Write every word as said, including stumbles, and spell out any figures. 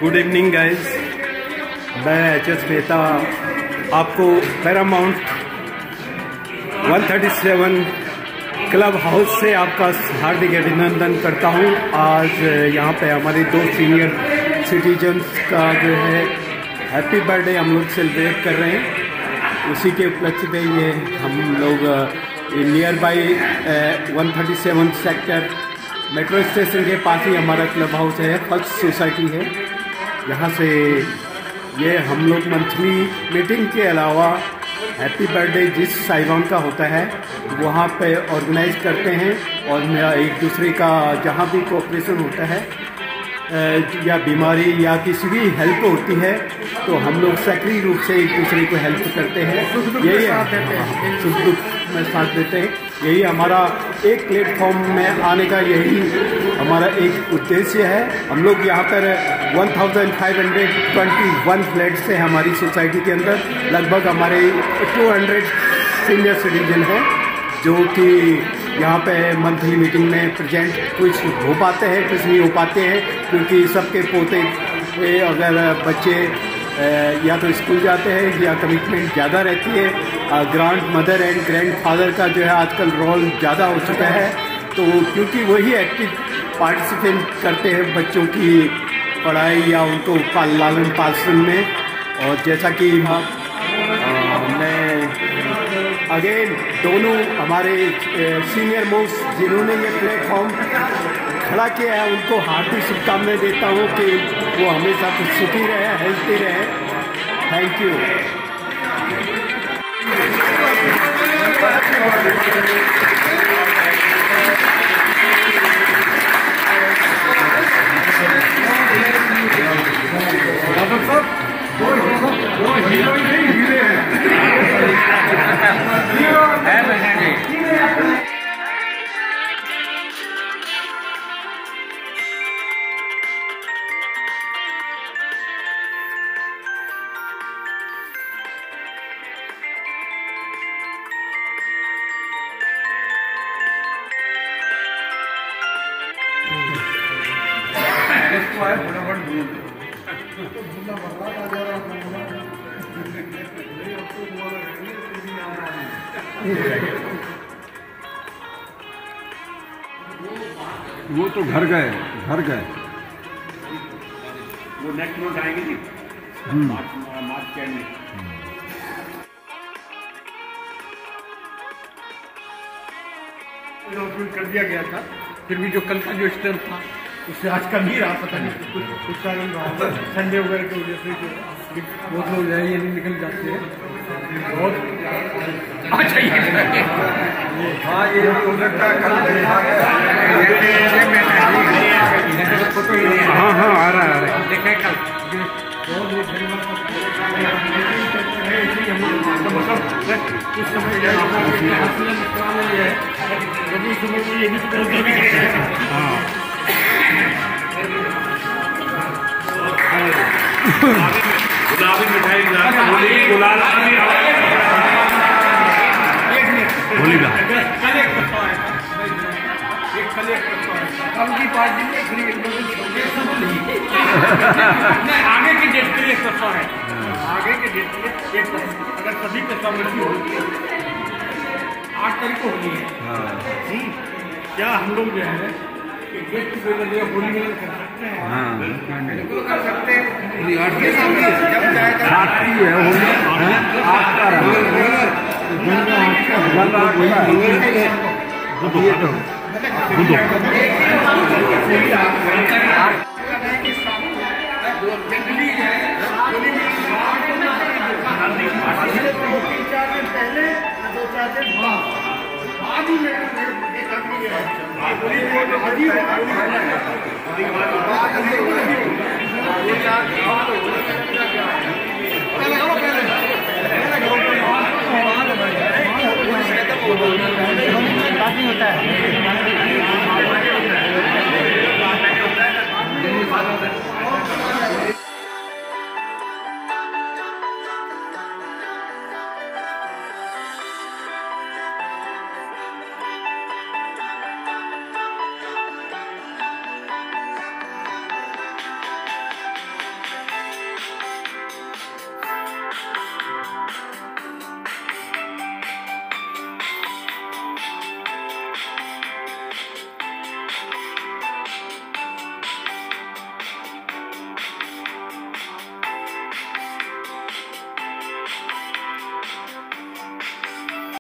Good evening guys, मैं H S Mehta आपको Paramount एक सौ सैंतीस क्लब हाउस से आपका हार्दिक अभिनंदन करता हूं। आज यहां पे हमारे दो सीनियर सिटीजन्स का जो है हैप्पी बर्थडे हम लोग सेलिब्रेट कर रहे हैं। उसी के उपलक्ष्य में ये हम लोग नियर बाई एक सौ सैंतीस सेक्टर मेट्रो स्टेशन के पास ही हमारा क्लब हाउस है, फर्स्ट सोसाइटी है। यहाँ से ये हम लोग मंथली मीटिंग के अलावा हैप्पी बर्थडे जिस साहिबान का होता है वहाँ पे ऑर्गेनाइज करते हैं, और एक दूसरे का जहाँ भी कोऑपरेशन होता है या बीमारी या किसी भी हेल्प होती है तो हम लोग सक्रिय रूप से एक दूसरे को हेल्प करते हैं, यही सुख दुख में साथ देते हैं। यही हमारा एक प्लेटफॉर्म में आने का यही हमारा एक उद्देश्य है। हम लोग यहाँ पर एक हज़ार पाँच सौ इक्कीस फ्लैट्स हैं हमारी सोसाइटी के अंदर। लगभग हमारे दो सौ सीनियर सिटीजन हैं जो कि यहाँ पे मंथली मीटिंग में प्रेजेंट कुछ हो पाते हैं, कुछ नहीं हो पाते हैं, क्योंकि सबके पोते अगर बच्चे या तो स्कूल जाते हैं या कमिटमेंट ज़्यादा रहती है। Grandmother and grandfather का जो है आजकल रोल ज़्यादा हो चुका है, तो क्योंकि वही एक्टिव पार्टिसिपेट करते हैं बच्चों की पढ़ाई या उनको लालन पालन में। और जैसा कि मैं अगेन दोनों हमारे सीनियर मोस्ट जिन्होंने ये प्लेटफॉर्म खड़ा किया है उनको हार्दिक शुभकामनाएं देता हूँ कि वो हमेशा सुखी रहे, हेल्थी रहे। Thank you. वो तो घर गए घर गए वो नेक्स्ट मंथ आएंगे जी, मार्च मार्च के एंड में। कर दिया गया था, फिर भी जो कल का जो स्टेप था उससे आज का नहीं रहा, पता नहीं कुछ कुछ कारण रहा, संडे वगैरह की वजह से जो बहुत लोग जाए ये नहीं निकल जाते हैं। बहुत अच्छा ही हाँ ये हाँ हाँ आ रहा है आ रहा है देखा कल उस समय ये भी हाँ गुलाबी मिठाई गुलाल बोलेगा कल एक कल एक कल की पार्टी में फ्री आगे की डेट के लिए सस्ता है, आगे के डेट के लिए एक अगर सभी पे सहमति होगी आठ तारीख को होनी है। क्या हम लोग जो है गेट टुगेदर होली मिलन कर सकते हैं? हाँ बिल्कुल कर सकते हैं। आठ के सामने जब जाएगा आठ की है होली आठ का रहा गंगा आठ का गंगा आठ का ये तो बुधो जनरली है होली में तीन चार दिन पहले दो चार दिन बाद ही में एक आदमी है होता है।